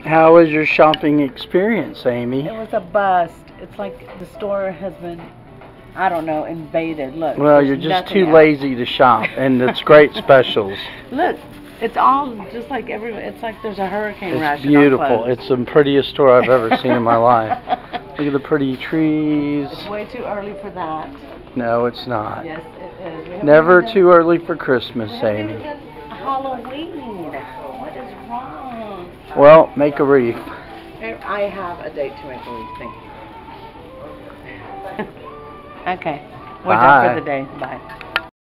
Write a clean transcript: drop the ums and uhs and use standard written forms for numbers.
How was your shopping experience, Amy? It was a bust. It's like the store has been, I don't know, invaded. Look. Well, you're just too lazy to shop, and it's great specials. Look, it's all just like everywhere. It's like there's a hurricane rush. It's beautiful. It's the prettiest store I've ever seen in my life. Look at the pretty trees. It's way too early for that. No, it's not. Yes, it is. Never too early for Christmas, Amy. Halloween. What is wrong? Well, make a wreath. I have a date to make a wreath. Thank you. Okay. We're done for the day. Bye.